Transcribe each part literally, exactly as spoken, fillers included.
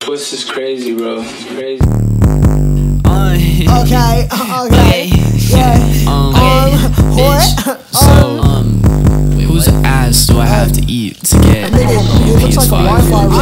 Twist is crazy, bro. It's crazy. Okay, okay, yeah. Um, um what? So, um, whose ass do I have to eat to get P S five?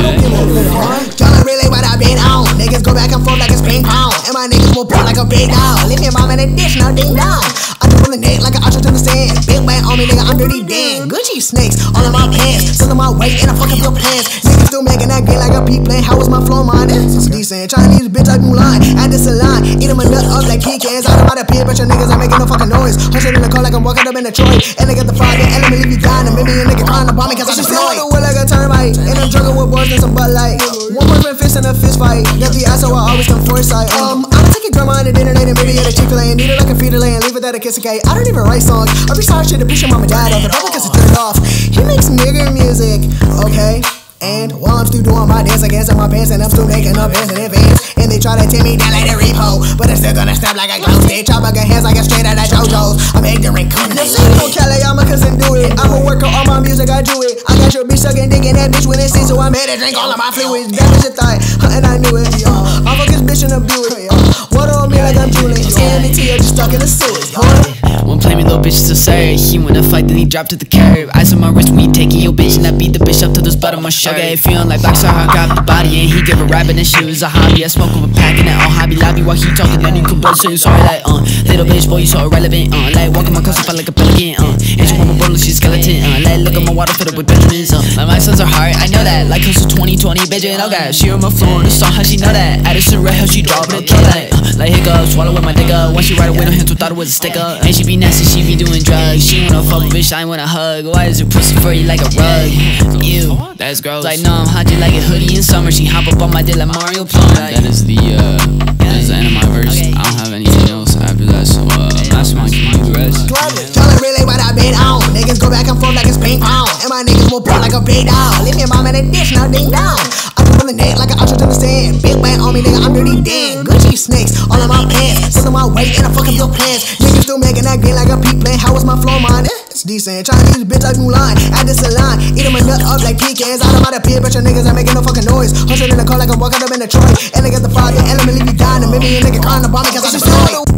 Y'all really what I been on. Niggas go back and forth like it's ping pong, and my niggas will pull like a big dog. Leave your mom in a dish, now ding dong. I do the neck like an usher to the stand. Big man on me, nigga, I'm dirty Dan. Gucci snakes all in my pants, still in my weight and I fucking feel plans. Niggas still making that game like a peep plan. How was my flow, mine? It's decent. Chinese bitch like Mulan, at this salon, eat him a nut up like pecans. Out of my appear, but your niggas ain't making no fucking noise. Hushing in the car like I'm walking up in Detroit, and they got the fire, and let me leave you dying. And maybe a nigga crying about me cause I'm destroyed. The wood like a termite, and I'm drinking with boys and some Bud Light. One boyfriend fist in a fist fight. Got the ass so I always come foresight. Um, I'ma take your grandma on a dinner date and maybe at a Chick-fil-A and eat it like a feeder lay and leave it at a kiss a cake. I don't even write songs. I be sorry shit to piss your mama dad off. The public is turned off. He makes nigger music, okay? And while I'm still doing my dance, I guess in my pants, and I'm still making up bands in advance. And they try to take me down like a repo, but I'm still gonna snap like a glow stick. Chop like a hands like a straight out of JoJo's. I'm ignorant, coming to see no Kelly, I'm a cousin, do it. I'm a worker on my music, I do it. I got your bitch sucking dick in that bitch when it sees, so I'm here to drink all of my fluids. That bitch a thigh, and I knew it. Uh, I fuck this bitch in a Buick. Uh, water on me like I'm drooling. Scaring me till you're just stuck in the sewers. One play me, little bitch, still serve. He wanna fight, then he dropped to the curb. Ice on my wrist when he taking your bitch, and I beat the bitch up to this butt on my shirt. Okay, feeling like boxer, I grab the body, and he give a rabbit, and shit was a hobby. I smoke with a pack in it on Hobby Lobby while he talking, then you can both say sorry like, uh, little bitch, boy, you so irrelevant, uh, like walking my cousin felt like a pelican, uh, and she want my bottle, she's skeleton, uh, like look at my water filled up with Benjamins, uh, like my sons are hard, I know that, like close to twenty twenty, bitch, and okay, she on my floor on the song, how she know that, Addison Red, how she drop it, kill that, uh, like hiccups, swallow with my dick up, once she ride away, no hands, thought it was a sticker, and she be nasty, she be doing drugs, she wanna fuck a bitch, I wanna hug, why is her pussy for you like a rug, ew, that's gross, like no, I'm hot just like a hoodie in summer, she hop up on my dick like Mario Plum, like, that is the, uh, that is the end of my verse, I don't have anything else after that, so, uh, that's my key rest. Y'all really what I been on. Niggas go back and forth like it's ping pong, and my niggas will pull like a big dog. Leave your mom in a dish, now ding dong. I do the neck like an usher to the stand. Big man on me, nigga, I'm dirty Dan. Gucci snakes all in my pants, still in my weight and I fucking feel plans. Niggas still making that game like a peep plan. How was my flow, mine? It's decent. Chinese bitch like Mulan, at this salon, eat him a nut up like pecans. Out of my appear, but your niggas ain't making no fucking noise. Hushing in the car like I'm walking up in Detroit, and they got the fire, and let me leave you dying. And maybe a nigga crying about me cause I'm destroyed.